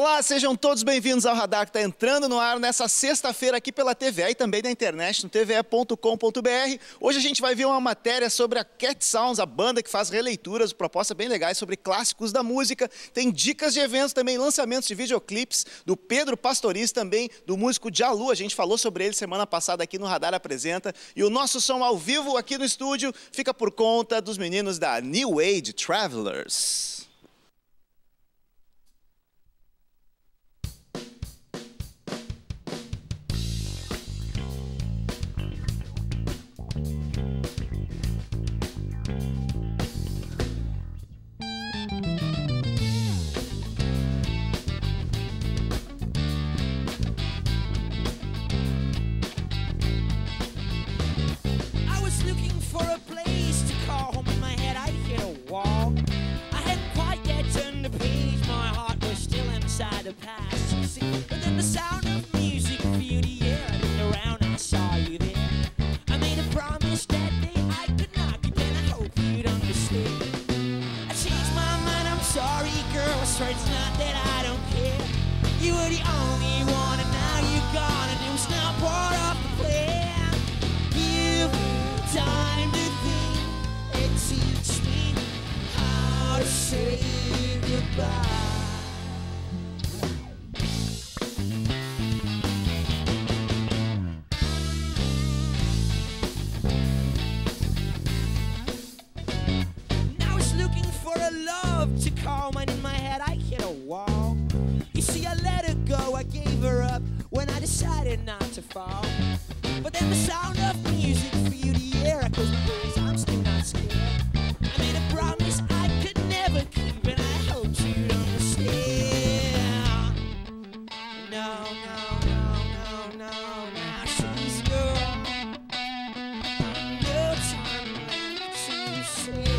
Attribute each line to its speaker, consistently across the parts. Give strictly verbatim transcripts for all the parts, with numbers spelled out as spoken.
Speaker 1: Olá, sejam todos bem-vindos ao Radar, que está entrando no ar nessa sexta-feira aqui pela T V E e também na internet, no T V E ponto com ponto B R. Hoje a gente vai ver uma matéria sobre a Cat Sounds, a banda que faz releituras, propostas bem legais sobre clássicos da música. Tem dicas de eventos, também lançamentos de videoclipes do Pedro Pastoriz, também do músico Jalu. A gente falou sobre ele semana passada aqui no Radar Apresenta. E o nosso som ao vivo aqui no estúdio fica por conta dos meninos da New Age Travelers.
Speaker 2: The past, you see, but then the sound of music filled the air. I looked around and I saw you there. I made a promise that day I could not keep, and I hope you'd understand. I changed my mind, I'm sorry, girl. I swear it's not that I don't care. You were the only one, and now you're gone, and it was not part of the plan. Give me time to think and teach me how to say goodbye. Calm, and in my head I hit a wall. You see, I let her go, I gave her up when I decided not to fall. But then the sound of music filled the air. I closed my eyes, I'm still not scared. I made a promise I could never keep, and I hoped you'd understand. No, no, no, no, no, now she's gone. No time left to say.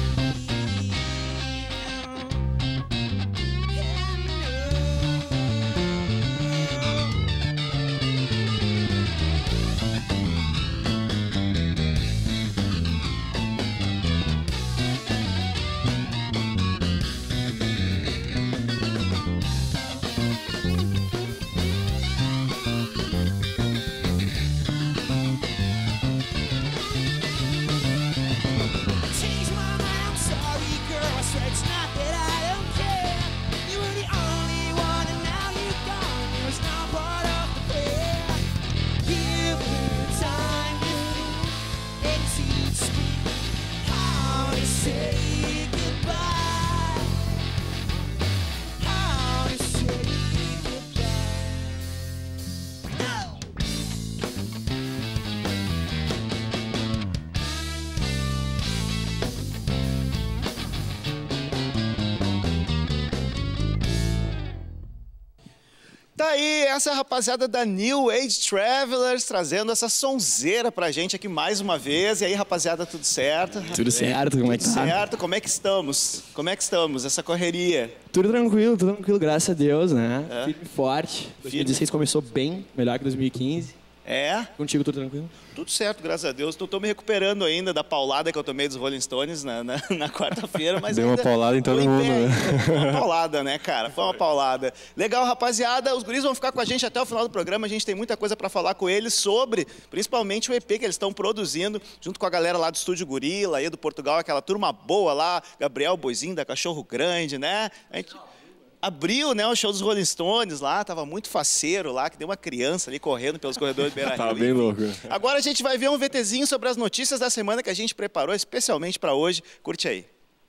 Speaker 1: Tá aí, essa é a rapaziada da New Age Travelers trazendo essa sonzeira pra gente aqui mais uma vez. E aí, rapaziada, tudo certo?
Speaker 3: Tudo certo, como é que
Speaker 1: tudo
Speaker 3: tá?
Speaker 1: Tudo certo, como é que estamos? Como é que estamos, essa correria?
Speaker 3: Tudo tranquilo, tudo tranquilo, graças a Deus, né?
Speaker 1: É.
Speaker 3: Firme e forte. dois mil e dezesseis começou bem, melhor que dois mil e quinze.
Speaker 1: É?
Speaker 3: Contigo tudo tranquilo?
Speaker 1: Tudo certo, graças a Deus. Estou me recuperando ainda da paulada que eu tomei dos Rolling Stones na, na, na quarta-feira, mas
Speaker 4: deu uma paulada em todo mundo, né?
Speaker 1: Foi uma paulada, né, cara? Foi uma paulada. Legal, rapaziada. Os guris vão ficar com a gente até o final do programa. A gente tem muita coisa para falar com eles sobre, principalmente, o E P que eles estão produzindo, junto com a galera lá do Estúdio Gorila, aí do Portugal, aquela turma boa lá, Gabriel Boizinho da Cachorro Grande, né? A gente abriu, né, o show dos Rolling Stones lá, tava muito faceiro lá, que deu uma criança ali correndo pelos corredores do Beira-Rio.
Speaker 4: Tava bem louco.
Speaker 1: Agora a gente vai ver um VTzinho sobre as notícias da semana que a gente preparou especialmente para hoje. Curte aí.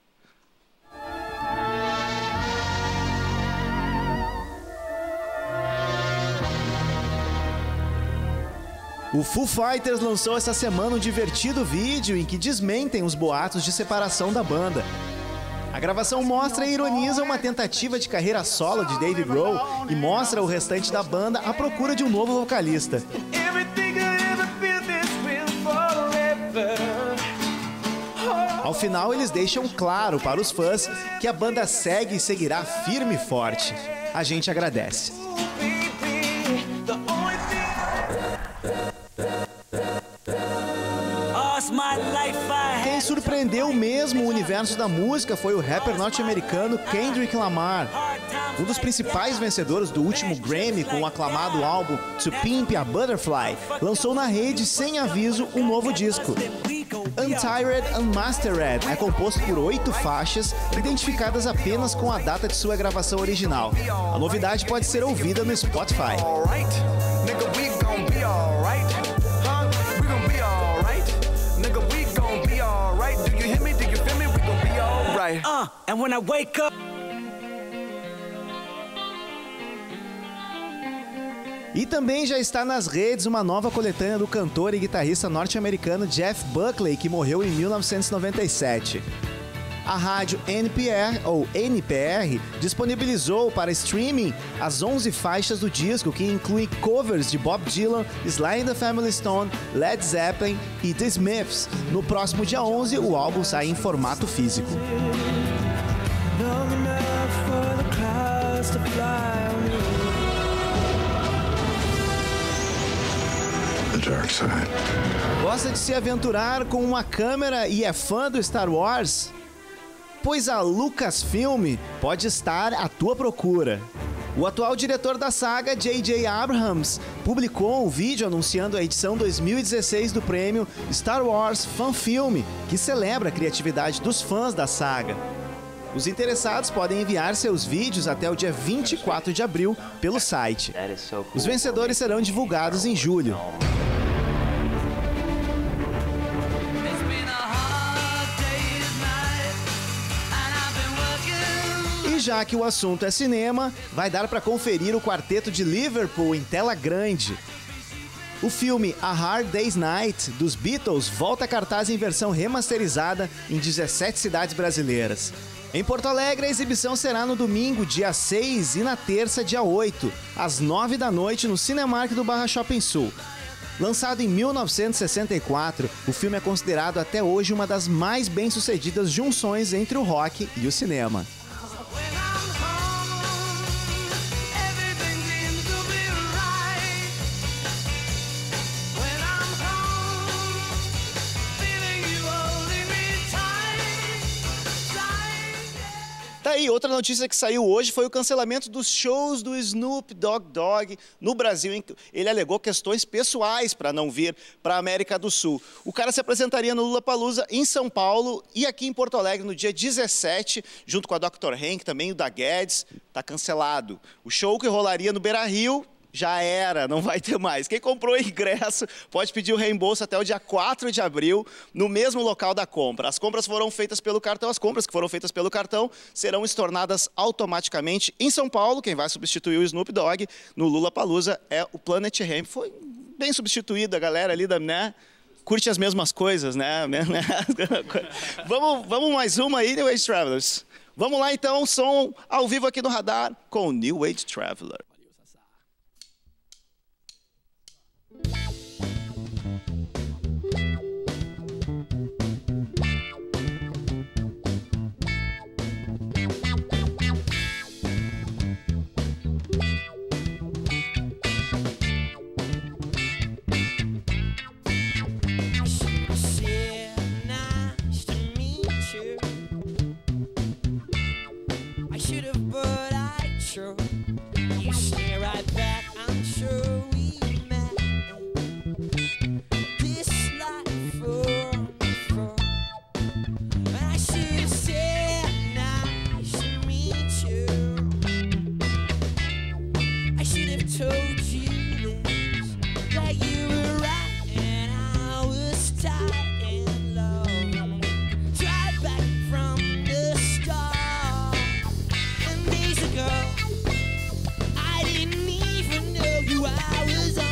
Speaker 1: O Foo Fighters lançou essa semana um divertido vídeo em que desmentem os boatos de separação da banda. A gravação mostra e ironiza uma tentativa de carreira solo de Dave Grohl e mostra o restante da banda à procura de um novo vocalista. Ao final, eles deixam claro para os fãs que a banda segue e seguirá firme e forte. A gente agradece. Quem surpreendeu o mesmo universo da música foi o rapper norte-americano Kendrick Lamar. Um dos principais vencedores do último Grammy com o aclamado álbum To Pimp a Butterfly, lançou na rede sem aviso um novo disco. Untired Unmastered é composto por oito faixas, identificadas apenas com a data de sua gravação original. A novidade pode ser ouvida no Spotify. E também já está nas redes uma nova coletânea do cantor e guitarrista norte-americano Jeff Buckley, que morreu em mil novecentos e noventa e sete. A rádio N P R, ou N P R, disponibilizou para streaming as onze faixas do disco, que incluem covers de Bob Dylan, Sly and the Family Stone, Led Zeppelin e The Smiths. No próximo dia onze, o álbum sai em formato físico. Gosta de se aventurar com uma câmera e é fã do Star Wars? Pois a Lucasfilm pode estar à tua procura. O atual diretor da saga, J J Abrams, publicou um vídeo anunciando a edição dois mil e dezesseis do prêmio Star Wars Fan Film, que celebra a criatividade dos fãs da saga. Os interessados podem enviar seus vídeos até o dia vinte e quatro de abril pelo site. Os vencedores serão divulgados em julho. E já que o assunto é cinema, vai dar para conferir o Quarteto de Liverpool em tela grande. O filme A Hard Day's Night, dos Beatles, volta a cartaz em versão remasterizada em dezessete cidades brasileiras. Em Porto Alegre, a exibição será no domingo, dia seis, e na terça, dia oito, às nove da noite, no Cinemark do Barra Shopping Sul. Lançado em mil novecentos e sessenta e quatro, o filme é considerado até hoje uma das mais bem-sucedidas junções entre o rock e o cinema. Tá aí, outra notícia que saiu hoje foi o cancelamento dos shows do Snoop Dogg Dogg no Brasil. Ele alegou questões pessoais para não vir para a América do Sul. O cara se apresentaria no Lollapalooza em São Paulo e aqui em Porto Alegre no dia dezessete, junto com a doutor Hank, também o da Guedes, tá cancelado. O show que rolaria no Beira-Rio já era, não vai ter mais. Quem comprou ingresso pode pedir o reembolso até o dia quatro de abril, no mesmo local da compra. As compras foram feitas pelo cartão, as compras que foram feitas pelo cartão serão estornadas automaticamente em São Paulo. Quem vai substituir o Snoop Dogg no Lollapalooza é o Planet Hemp. Foi bem substituído, a galera ali, da, né? Curte as mesmas coisas, né? vamos, vamos mais uma aí, New Age Travelers. Vamos lá então, som ao vivo aqui no Radar com o New Age Traveler.
Speaker 2: I didn't even know you. I was on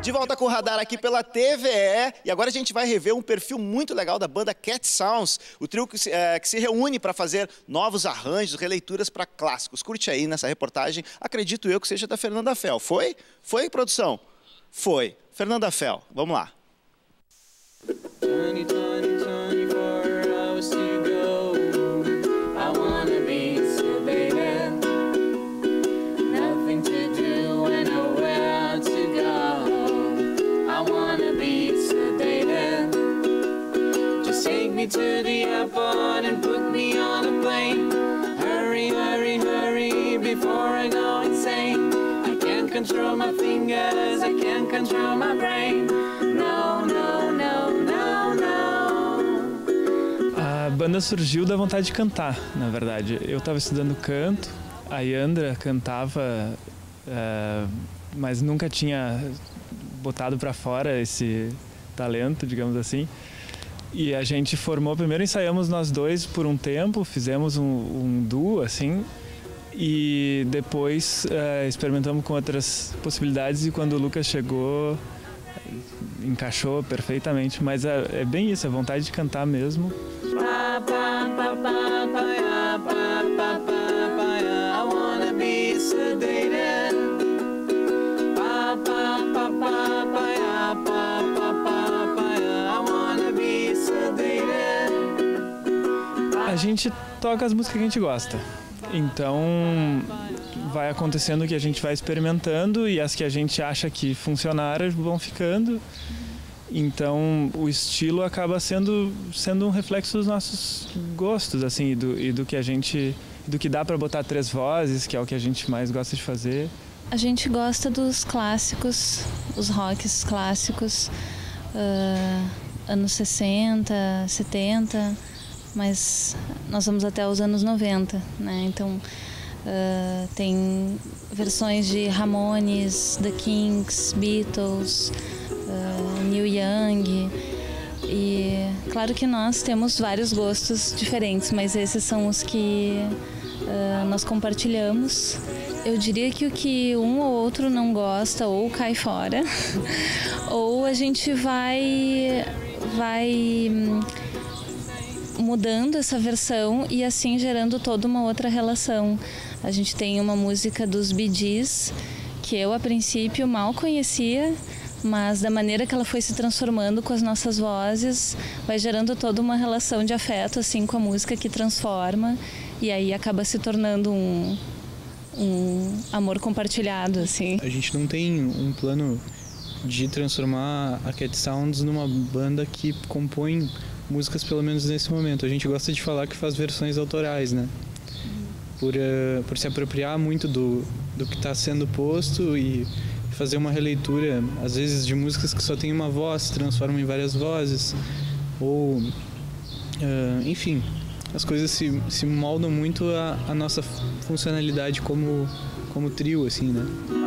Speaker 1: De volta com o Radar aqui pela T V E, e agora a gente vai rever um perfil muito legal da banda Cat Sounds, o trio que se, é, que se reúne para fazer novos arranjos, releituras para clássicos. Curte aí nessa reportagem, acredito eu que seja da Fernanda Fel. Foi? Foi, produção? Foi. Fernanda Fel, vamos lá.
Speaker 4: twenty, twenty, twenty-four hours to go. I wanna be sedated. Nothing to do and nowhere to go. I wanna be sedated. Just take me to the airport and put me on a plane. Hurry, hurry, hurry before I go insane. I can't control my fingers, I can't control my brain. No, no, no, no, no.
Speaker 5: A banda surgiu da vontade de cantar, na verdade. Eu estava estudando canto, a Yandra cantava, uh, mas nunca tinha botado para fora esse talento, digamos assim. E a gente formou, primeiro ensaiamos nós dois por um tempo, fizemos um, um duo, assim, e depois uh, experimentamos com outras possibilidades, e quando o Lucas chegou, encaixou perfeitamente. Mas é, é bem isso, é vontade de cantar mesmo. A gente toca as músicas que a gente gosta. Então vai acontecendo que a gente vai experimentando, e as que a gente acha que funcionaram vão ficando. Então o estilo acaba sendo sendo um reflexo dos nossos gostos, assim, e do, e do que a gente, do que dá para botar três vozes, que é o que a gente mais gosta de fazer.
Speaker 6: A gente gosta dos clássicos, os rocks clássicos, uh, anos sessenta, setenta, mas nós vamos até os anos noventa, né? Então uh, tem versões de Ramones, The Kinks, Beatles, uh, Neil Young, e claro que nós temos vários gostos diferentes, mas esses são os que uh, nós compartilhamos. Eu diria que o que um ou outro não gosta ou cai fora, ou a gente vai, vai mudando essa versão e assim gerando toda uma outra relação. A gente tem uma música dos Bee Gees que eu a princípio mal conhecia, mas da maneira que ela foi se transformando com as nossas vozes, vai gerando toda uma relação de afeto assim com a música que transforma, e aí acaba se tornando um um amor compartilhado, assim.
Speaker 7: A gente não tem um plano de transformar a Cat Sounds numa banda que compõe músicas, pelo menos nesse momento. A gente gosta de falar que faz versões autorais, né? Por, uh, por se apropriar muito do, do que está sendo posto e fazer uma releitura, às vezes, de músicas que só tem uma voz, se transformam em várias vozes, ou, uh, enfim, as coisas se, se moldam muito a, a nossa funcionalidade como, como trio, assim, né?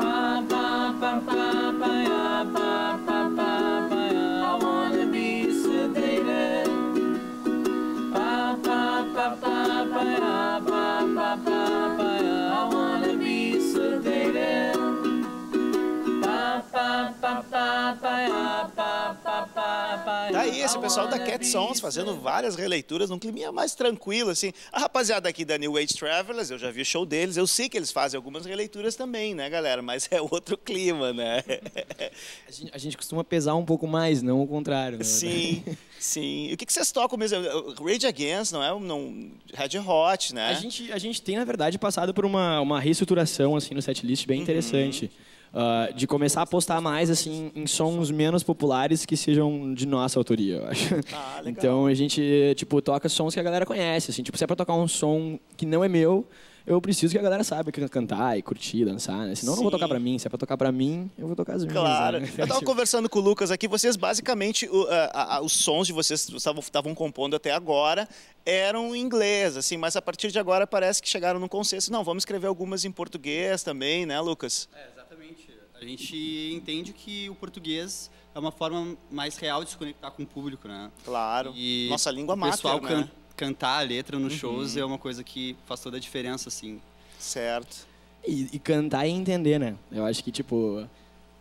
Speaker 1: Tá aí esse pessoal da Cat Sounds fazendo várias releituras num climinha mais tranquilo, assim. A rapaziada aqui da New Age Travelers, eu já vi o show deles, eu sei que eles fazem algumas releituras também, né, galera? Mas é outro clima, né?
Speaker 3: A gente, a gente costuma pesar um pouco mais, não o contrário. Né?
Speaker 1: Sim, sim. E o que, que vocês tocam mesmo? Rage Against, não é? Não, Red Hot, né?
Speaker 3: A gente, a gente tem, na verdade, passado por uma, uma reestruturação assim, no setlist bem interessante. Uhum. Uh, de começar a apostar mais assim, em sons menos populares que sejam de nossa autoria, eu acho.
Speaker 1: Ah, legal.
Speaker 3: Então a gente tipo, toca sons que a galera conhece. Assim, tipo, se é pra tocar um som que não é meu, eu preciso que a galera saiba cantar e curtir, dançar, né? Senão eu não vou tocar pra mim. Se é pra tocar pra mim, eu vou tocar as minhas.
Speaker 1: Claro.
Speaker 3: Né?
Speaker 1: Eu tava conversando com o Lucas aqui, vocês basicamente, uh, uh, uh, os sons de vocês estavam compondo até agora eram em inglês, assim, mas a partir de agora parece que chegaram num consenso. Não, vamos escrever algumas em português também, né, Lucas?
Speaker 8: É, exatamente. A gente entende que o português é uma forma mais real de se conectar com o público, né?
Speaker 1: Claro.
Speaker 8: E
Speaker 1: nossa língua
Speaker 8: o
Speaker 1: mater,
Speaker 8: pessoal
Speaker 1: né?
Speaker 8: can cantar a letra nos
Speaker 1: Uhum.
Speaker 8: shows é uma coisa que faz toda a diferença, assim.
Speaker 1: Certo.
Speaker 3: E, e cantar e entender, né? Eu acho que, tipo,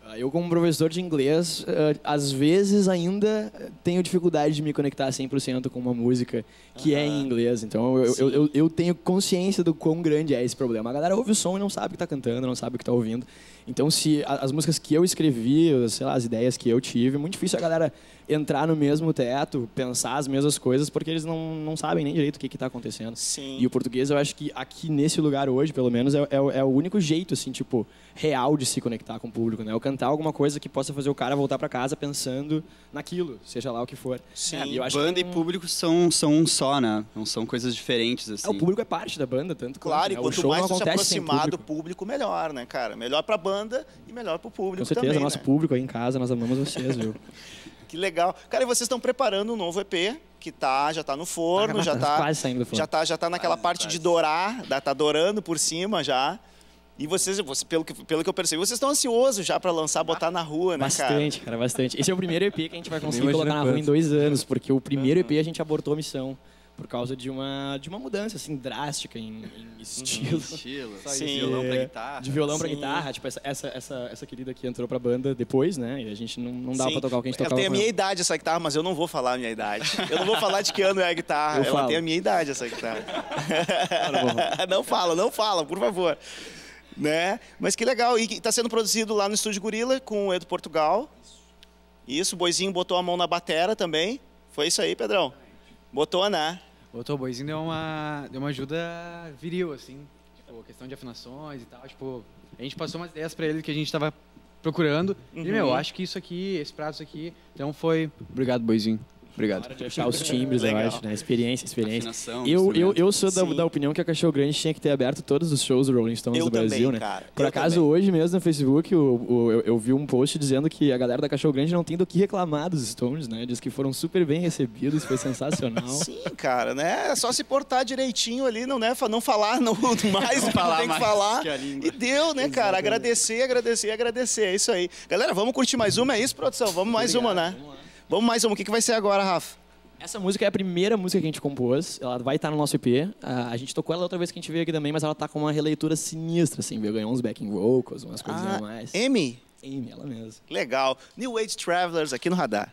Speaker 3: Eu, como professor de inglês, uh, às vezes ainda tenho dificuldade de me conectar cem por cento com uma música que uh-huh. é em inglês. Então, eu, eu, eu, eu tenho consciência do quão grande é esse problema. A galera ouve o som e não sabe o que está cantando, não sabe o que está ouvindo. Então, se as músicas que eu escrevi, sei lá, as ideias que eu tive, é muito difícil a galera entrar no mesmo teto, pensar as mesmas coisas, porque eles não, não sabem nem direito o que está acontecendo.
Speaker 1: Sim.
Speaker 3: E o português, eu acho que aqui nesse lugar hoje, pelo menos, é, é, é o único jeito, assim, tipo, real de se conectar com o público, né? Eu cantar alguma coisa que possa fazer o cara voltar para casa pensando naquilo, seja lá o que for.
Speaker 1: Sim.
Speaker 3: É, e eu acho
Speaker 8: banda
Speaker 3: que
Speaker 8: e público são, são um só, né? Não são coisas diferentes, assim.
Speaker 3: É, o público é parte da banda, tanto
Speaker 1: claro,
Speaker 3: quanto, né?
Speaker 1: e quanto
Speaker 3: o show
Speaker 1: mais
Speaker 3: não
Speaker 1: tu se
Speaker 3: acontece sem
Speaker 1: aproximar do
Speaker 3: público.
Speaker 1: público, melhor, né, cara? Melhor pra banda e melhor pro público
Speaker 3: Com certeza,
Speaker 1: também,
Speaker 3: nosso
Speaker 1: né?
Speaker 3: público aí em casa, nós amamos vocês, viu?
Speaker 1: Que legal. Cara, e vocês estão preparando um novo E P, que tá, já tá no forno,
Speaker 3: Tá,
Speaker 1: já
Speaker 3: tá
Speaker 1: tá...
Speaker 3: quase saindo do forno.
Speaker 1: Já tá, já tá naquela
Speaker 8: Quase,
Speaker 1: parte
Speaker 8: quase.
Speaker 1: de dourar, tá dourando por cima já. E vocês, você, pelo, que, pelo que eu percebi, vocês estão ansiosos já pra lançar, botar na rua, né, cara?
Speaker 3: Bastante, cara, bastante. Esse é o primeiro E P que a gente vai conseguir
Speaker 7: imagino
Speaker 3: colocar na rua em
Speaker 7: quanto.
Speaker 3: dois anos, porque o primeiro E P a gente abortou a missão por causa de uma, de uma mudança, assim, drástica em, em estilo.
Speaker 8: Estilo,
Speaker 1: Sim.
Speaker 8: de violão pra guitarra.
Speaker 3: De violão pra
Speaker 1: Sim.
Speaker 3: guitarra, tipo, essa, essa, essa, essa querida que entrou pra banda depois, né? E a gente não, não dava
Speaker 1: Sim.
Speaker 3: pra tocar o que a gente
Speaker 1: Ela
Speaker 3: tocava
Speaker 1: tem a
Speaker 3: com
Speaker 1: minha
Speaker 3: ela.
Speaker 1: idade, essa guitarra, mas eu não vou falar a minha idade. Eu não vou falar de que ano é a guitarra.
Speaker 3: Eu
Speaker 1: Ela
Speaker 3: falo.
Speaker 1: tem a minha idade, essa guitarra.
Speaker 3: não
Speaker 1: não fala, não fala, por favor. Né? Mas que legal. E tá sendo produzido lá no Estúdio Gorila com o Edu Portugal. Isso, o Boizinho botou a mão na batera também. Foi isso aí, Pedrão? Botou, né?
Speaker 9: O Boizinho deu uma, deu uma ajuda viril, assim, tipo, questão de afinações e tal, tipo, a gente passou umas ideias pra ele que a gente tava procurando,
Speaker 1: Uhum.
Speaker 9: e, meu, acho que isso aqui, esse prato aqui, então foi... Obrigado, Boizinho. Obrigado.
Speaker 3: Hora de achar os timbres, eu
Speaker 1: Legal.
Speaker 3: acho, né? Experiência, experiência.
Speaker 8: Afinação,
Speaker 3: Eu, eu, eu
Speaker 8: instrumentos.
Speaker 3: sou da,
Speaker 1: Sim.
Speaker 3: da opinião que a Cachorro Grande tinha que ter aberto todos os shows do Rolling Stones
Speaker 1: Eu
Speaker 3: no
Speaker 1: também,
Speaker 3: Brasil, né?
Speaker 1: cara.
Speaker 3: Por
Speaker 1: Eu
Speaker 3: acaso,
Speaker 1: também.
Speaker 3: hoje mesmo no Facebook, o, o- eu, eu vi um post dizendo que a galera da Cachorro Grande não tem do que reclamar dos Stones, né? Diz que foram super bem recebidos, foi sensacional.
Speaker 1: Sim, cara, né? É só se portar direitinho ali, não, né? Não falar no, mais do que
Speaker 8: falar
Speaker 1: tem que
Speaker 8: mais
Speaker 1: falar.
Speaker 8: que a língua.
Speaker 1: E deu, né, cara? Agradecer, agradecer, agradecer. É isso aí. Galera, vamos curtir mais uma? É isso, produção? Vamos mais uma, né?
Speaker 3: Vamos lá.
Speaker 1: Vamos mais uma. O que, que vai ser agora, Rafa?
Speaker 3: Essa música é a primeira música que a gente compôs, ela vai estar no nosso E P. Ah, a gente tocou ela outra vez que a gente veio aqui também, mas ela tá com uma releitura sinistra, assim, veio ganhar uns backing vocals, umas coisinhas a mais.
Speaker 1: Amy?
Speaker 3: Amy, ela mesma.
Speaker 1: Legal. New Age Travelers aqui no Radar.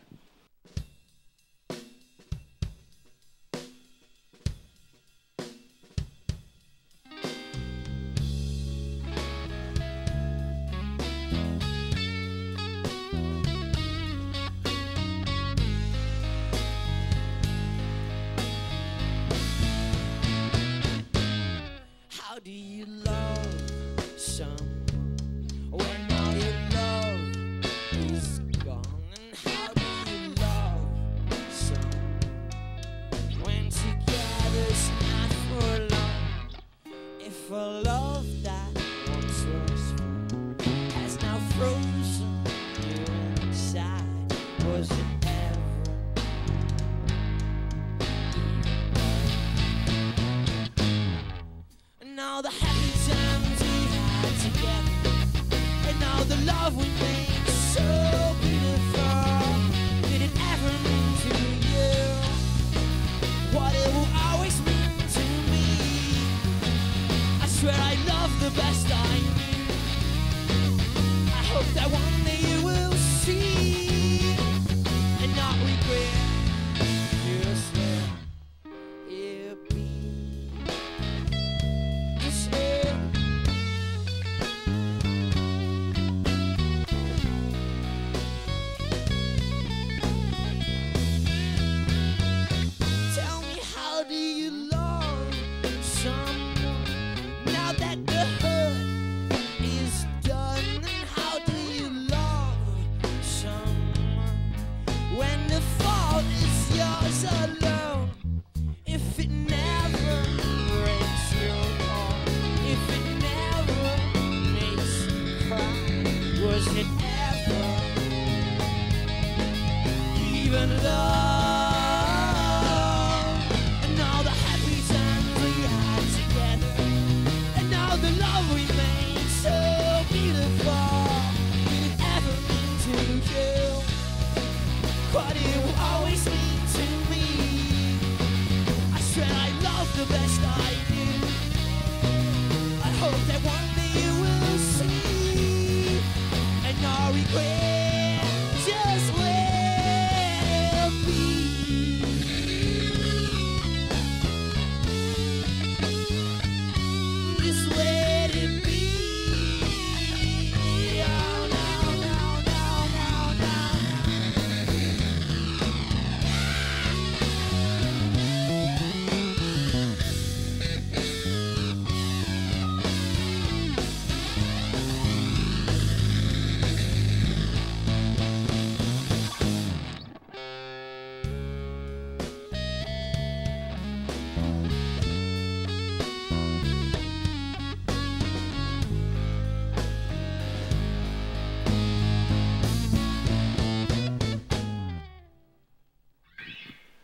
Speaker 2: How do you love someone when all your love is gone? And how do you love someone when together's not for long? If a love that once was fun has now frozen you inside, was it ever? And all the happy times we had together, and all the love we made so beautiful, did it ever mean to you what it will always mean to me? I swear I love the best I knew. I hope that one day you will see and not regret. Just let it be. Just let Tell me, how do you love someone now that the hurt is done? And how do you love someone when the fault is yours alone? If it never breaks your heart, if it never makes you cry, was it ever even love? And all the happy times we had together, and all the love we made so beautiful, did it ever mean to you what it will always mean to me? I swear I love the best I do. I hope that one day you will see and not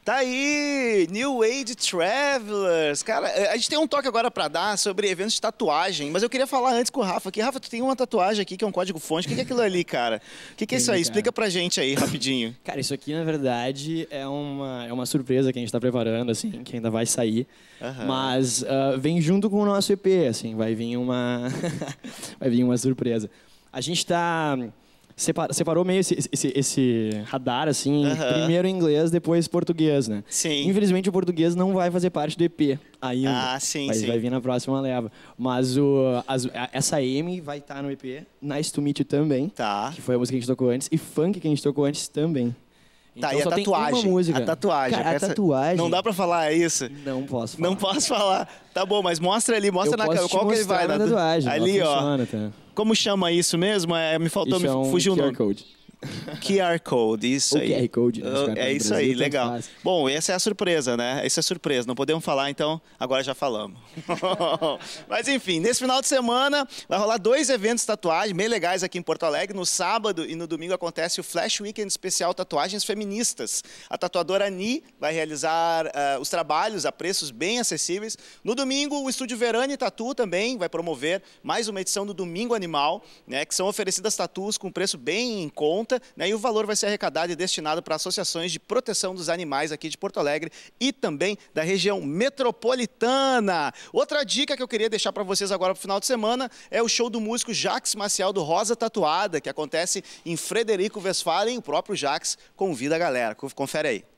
Speaker 1: Tá aí, New Age Travelers. Cara, a gente tem um toque agora pra dar sobre eventos de tatuagem, mas eu queria falar antes com o Rafa aqui. Rafa, tu tem uma tatuagem aqui que é um código fonte. O que é aquilo ali, cara? O que, que é isso aí? Explica pra gente aí, rapidinho.
Speaker 3: Cara, isso aqui, na verdade, é uma, é uma surpresa que a gente tá preparando, assim, que ainda vai sair. Uhum. Mas uh, vem junto com o nosso E P, assim, vai vir uma, vai vir uma surpresa. A gente tá... Separa, separou meio esse, esse, esse radar, assim, uhum. primeiro em inglês, depois português, né?
Speaker 1: Sim.
Speaker 3: Infelizmente, o português não vai fazer parte do E P ainda.
Speaker 1: Ah, sim,
Speaker 3: mas
Speaker 1: sim.
Speaker 3: vai vir na próxima leva. Mas o, as, a, essa M vai estar tá no E P, Nice to Meet You também,
Speaker 1: tá.
Speaker 3: que foi a música que a gente tocou antes, e Funk que a gente tocou antes também.
Speaker 1: Tá,
Speaker 3: então,
Speaker 1: e a
Speaker 3: só
Speaker 1: tatuagem?
Speaker 3: Tem uma música.
Speaker 1: A tatuagem.
Speaker 3: Cara, a
Speaker 1: essa...
Speaker 3: tatuagem...
Speaker 1: Não dá pra falar isso?
Speaker 3: Não posso falar.
Speaker 1: Não posso falar. Tá bom, mas mostra ali, mostra
Speaker 3: Eu
Speaker 1: na
Speaker 3: câmera.
Speaker 1: Qual que ele vai?
Speaker 3: Na
Speaker 1: na
Speaker 3: tatuagem.
Speaker 1: Ali, ó.
Speaker 3: Funciona, tá?
Speaker 1: Como chama isso mesmo? É, me faltou,
Speaker 3: Isso
Speaker 1: me
Speaker 3: é um
Speaker 1: fugiu o nome.
Speaker 3: Q R Code.
Speaker 1: Q R Code, isso
Speaker 3: Ou
Speaker 1: aí.
Speaker 3: Q R Code, né?
Speaker 1: Uh, é isso aí, legal. Bom, essa é a surpresa, né? Essa é a surpresa. Não podemos falar, então agora já falamos. Mas enfim, nesse final de semana vai rolar dois eventos de tatuagem bem legais aqui em Porto Alegre. No sábado e no domingo acontece o Flash Weekend Especial Tatuagens Feministas. A tatuadora Ani vai realizar uh, os trabalhos a preços bem acessíveis. No domingo, o Estúdio Verani Tatu também vai promover mais uma edição do Domingo Animal, né? Que são oferecidas tatuas com preço bem em conta. Né, e o valor vai ser arrecadado e destinado para associações de proteção dos animais aqui de Porto Alegre e também da região metropolitana. Outra dica que eu queria deixar para vocês agora para o final de semana é o show do músico Jax Maciel do Rosa Tatuada, que acontece em Frederico Westphalen. O próprio Jax convida a galera. Confere aí.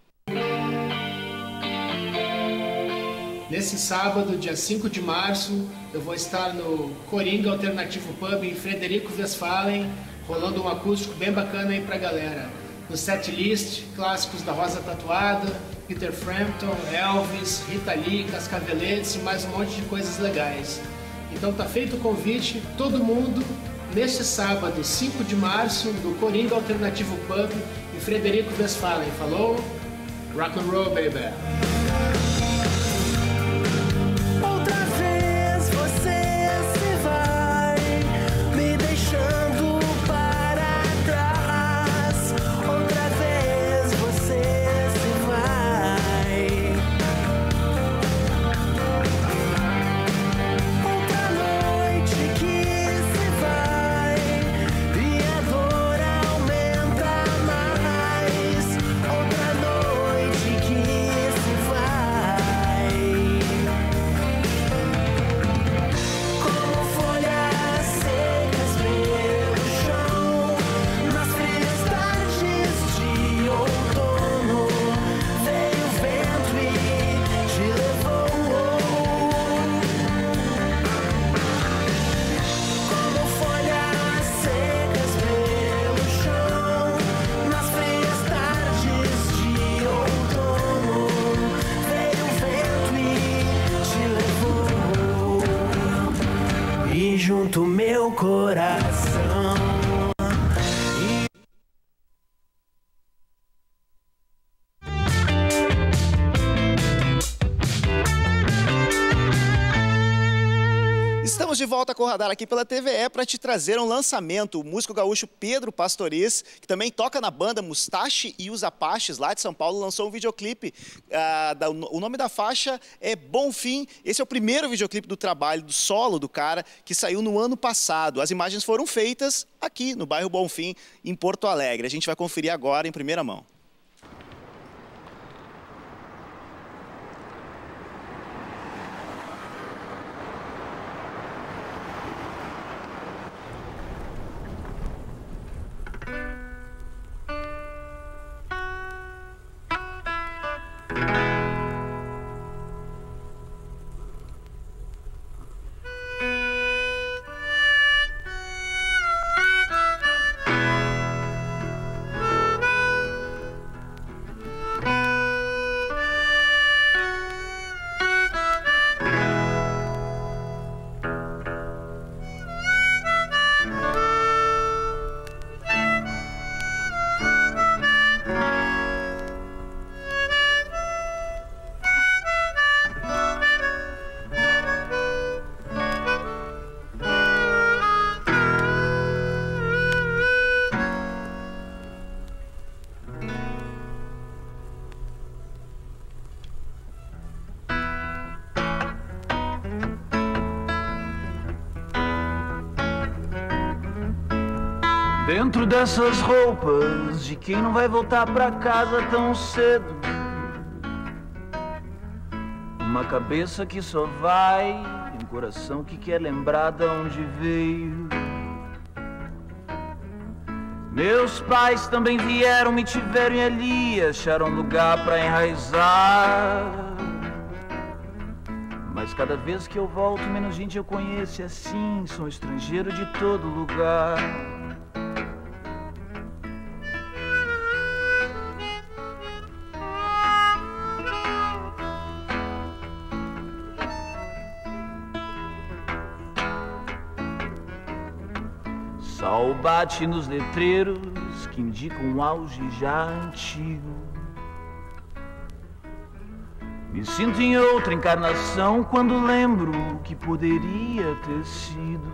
Speaker 10: Nesse sábado, dia cinco de março, eu vou estar no Coringa Alternativo Pub em Frederico Westphalen, rolando um acústico bem bacana aí pra galera. No setlist, clássicos da Rosa Tatuada, Peter Frampton, Elvis, Rita Lee, Cascaveletes e mais um monte de coisas legais. Então tá feito o convite, todo mundo, neste sábado, cinco de março, no Coringa Alternativo Pub em Frederico Westphalen. Falou? Rock and roll, baby!
Speaker 2: Outra vez você se vai, me deixando para trás. Outra vez você se vai. Outra noite que se vai e a dor aumenta mais. Outra noite que se vai. Como folhas secas pelo chão, nas frias tardes de outono, veio o vento e te levou. Como folhas secas pelo chão, nas frias tardes de outono, veio o vento e te levou. E junto meu coração.
Speaker 1: Estamos de volta com o Radar aqui pela T V E para te trazer um lançamento. O músico gaúcho Pedro Pastoriz, que também toca na banda Mustache e os Apaches, lá de São Paulo, lançou um videoclipe. Ah, da, o nome da faixa é Bom Fim. Esse é o primeiro videoclipe do trabalho, do solo do cara, que saiu no ano passado. As imagens foram feitas aqui no bairro Bom Fim, em Porto Alegre. A gente vai conferir agora em primeira mão.
Speaker 11: Dentro dessas roupas de quem não vai voltar pra casa tão cedo, uma cabeça que só vai, um coração que quer lembrar de onde veio. Meus pais também vieram, me tiveram e ali acharam lugar pra enraizar. Mas cada vez que eu volto, menos gente eu conheço e assim sou estrangeiro de todo lugar. Sol bate nos letreiros que indicam um auge já antigo. Me sinto em outra encarnação quando lembro que poderia ter sido.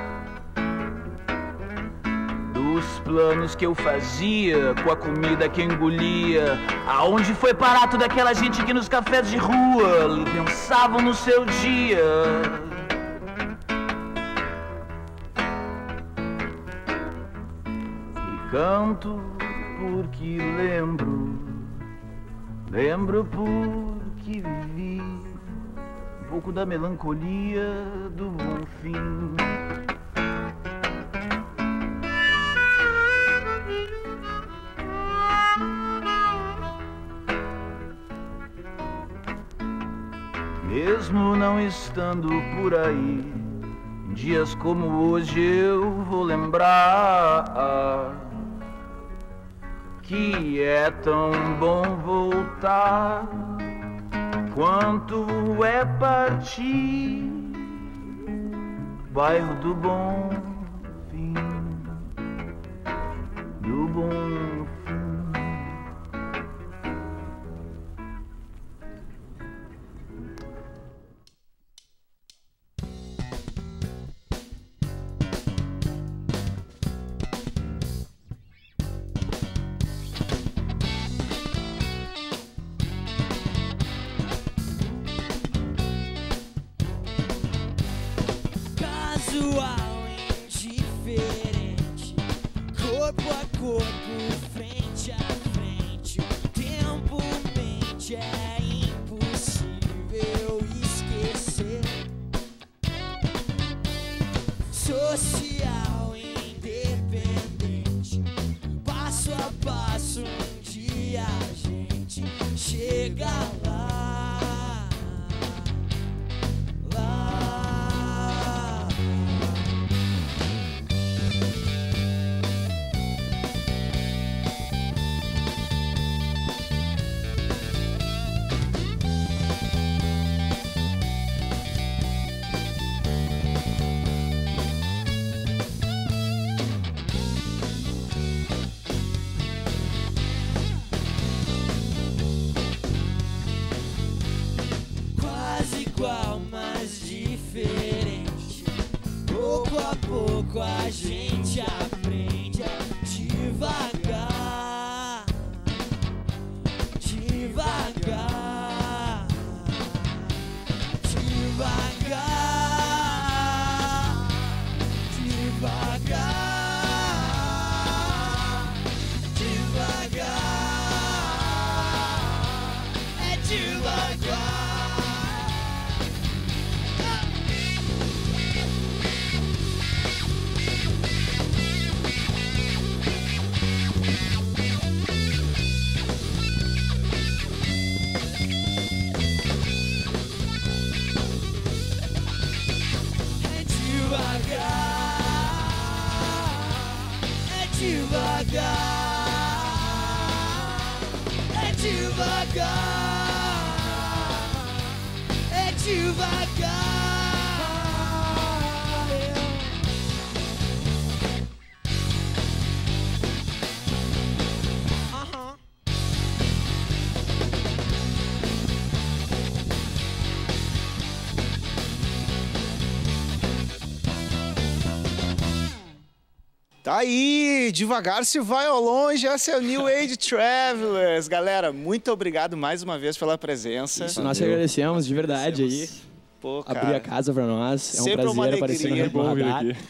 Speaker 11: Dos planos que eu fazia com a comida que eu engolia. Aonde foi parar toda aquela gente que nos cafés de rua pensavam no seu dia. Canto porque lembro, lembro porque vivi um pouco da melancolia do bom fim. Mesmo não estando por aí, em dias como hoje eu vou lembrar que é tão bom voltar quanto é partir. Bairro do Bom Fim, do Bom Fim.
Speaker 2: Casual, indiferente, corpo a corpo, frente a frente. O tempo mente, é impossível esquecer. Social, independente, passo a passo, um dia a gente chega lá. Igual, mas diferente. Pouco a pouco a gente aprende devagar, devagar, devagar, devagar, devagar, é devagar. Devagar, é devagar, é devagar. Uh-huh.
Speaker 1: Tá aí, devagar se vai ao longe, essa é o New Age Travelers. Galera, muito obrigado mais uma vez pela presença.
Speaker 3: Isso, nós te agradecemos, de verdade, aí.
Speaker 1: Pô,
Speaker 3: abrir a casa pra nós, é um
Speaker 1: Sempre
Speaker 3: prazer
Speaker 1: uma
Speaker 3: aparecer no
Speaker 1: alegria.
Speaker 3: Radar.
Speaker 5: aqui.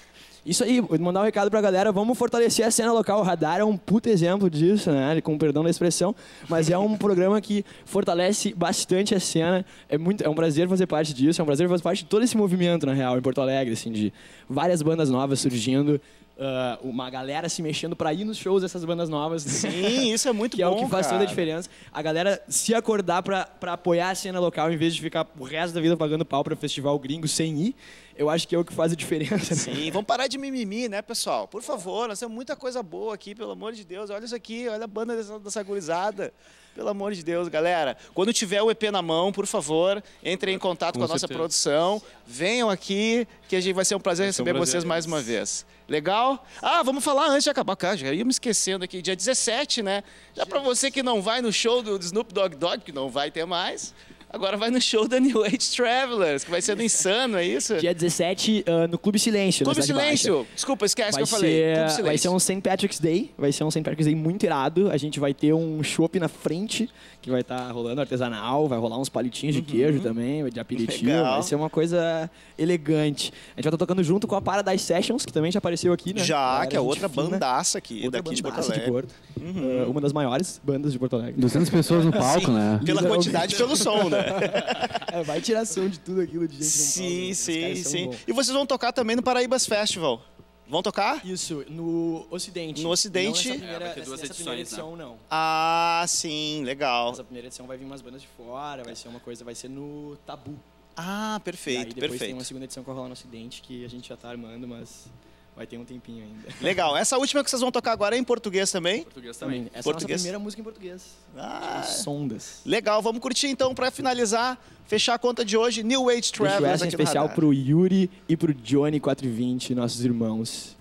Speaker 3: Isso aí, vou mandar um recado pra galera, vamos fortalecer a cena local. O Radar é um puto exemplo disso, né? Com perdão da expressão, mas é um programa que fortalece bastante a cena. É, muito, é um prazer fazer parte disso, é um prazer fazer parte de todo esse movimento, na real, em Porto Alegre, assim, de várias bandas novas surgindo. Uh, uma galera se mexendo pra ir nos shows dessas bandas novas.
Speaker 1: Sim, isso é muito
Speaker 3: que
Speaker 1: bom,
Speaker 3: é o que faz
Speaker 1: cara.
Speaker 3: toda a diferença. A galera se acordar pra, pra apoiar a cena local em vez de ficar o resto da vida pagando pau pra festival gringo sem ir. Eu acho que é o que faz a diferença.
Speaker 1: Sim, vamos parar de mimimi, né, pessoal? Por favor, nós temos muita coisa boa aqui, pelo amor de Deus. Olha isso aqui, olha a banda dessa, dessa gurizada. Pelo amor de Deus, galera. Quando tiver o E P na mão, por favor, entrem em contato com, com a nossa certeza. produção. Venham aqui, que a gente vai ser um prazer vai receber um prazer. vocês mais uma vez. Legal? Ah, vamos falar antes de acabar. Cara, já ia me esquecendo aqui. Dia dezessete, né? Já para você que não vai no show do Snoop Dogg Dogg, que não vai ter mais... Agora vai no show da New Age Travelers, que vai ser no Insano, é isso?
Speaker 3: Dia dezessete, uh, no Clube Silêncio.
Speaker 1: Clube Silêncio! Baixa. Desculpa, esquece
Speaker 3: vai
Speaker 1: que eu falei.
Speaker 3: Ser, vai ser um Saint Patrick's Day, vai ser um Saint Patrick's Day muito irado. A gente vai ter um chopp na frente, que vai estar tá rolando artesanal, vai rolar uns palitinhos de uhum. queijo também, de aperitivo. Legal. Vai ser uma coisa elegante. A gente vai estar tocando junto com a Paradise Sessions, que também já apareceu aqui, né?
Speaker 1: Já, que é outra fina, bandaça aqui, outra daqui
Speaker 3: bandaça
Speaker 1: de Porto Alegre.
Speaker 3: De Porto. Uhum. Uh, uma das maiores bandas de Porto Alegre.
Speaker 9: duzentas pessoas no palco,
Speaker 1: Sim,
Speaker 9: né?
Speaker 1: Pela quantidade e pelo som, né?
Speaker 3: É, vai tirar som de tudo aquilo de gente.
Speaker 1: Sim,
Speaker 3: não
Speaker 1: sim, sim. Bons. E vocês vão tocar também no Paraíbas Festival. Vão tocar?
Speaker 3: Isso, no Ocidente.
Speaker 1: No Ocidente.
Speaker 3: Não nessa primeira,
Speaker 8: é, vai ter duas
Speaker 3: nessa
Speaker 8: edições,
Speaker 3: primeira edição,
Speaker 8: né?
Speaker 3: não.
Speaker 1: Ah, sim, legal.
Speaker 3: Nessa primeira edição vai vir umas bandas de fora, vai ser uma coisa, vai ser no Tabu.
Speaker 1: Ah, perfeito,
Speaker 3: e aí depois
Speaker 1: perfeito.
Speaker 3: tem uma segunda edição que vai rolar no Ocidente, que a gente já tá armando, mas vai ter um tempinho ainda.
Speaker 1: Legal. Essa última que vocês vão tocar agora é em português também?
Speaker 8: Português também.
Speaker 3: Essa
Speaker 1: português.
Speaker 3: é a nossa primeira música em português.
Speaker 1: Ah,
Speaker 3: Sondas.
Speaker 1: Legal, vamos curtir então para finalizar, fechar a conta de hoje, New Age Travelers
Speaker 3: aqui
Speaker 1: aqui
Speaker 3: especial
Speaker 1: no
Speaker 3: pro Yuri e pro Johnny quatro e vinte, nossos irmãos.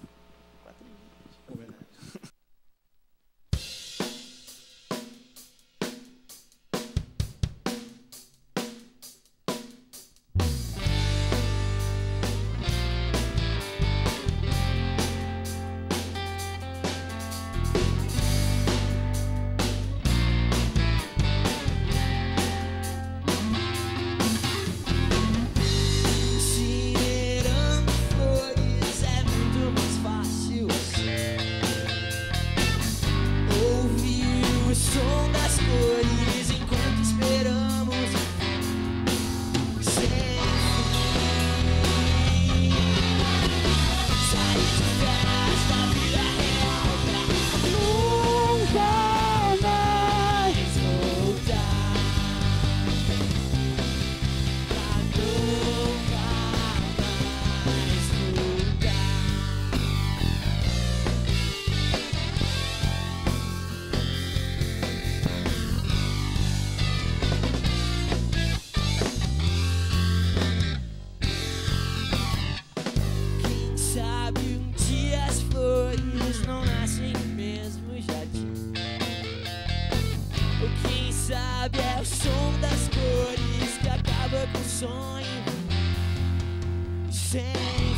Speaker 2: Com sonho sem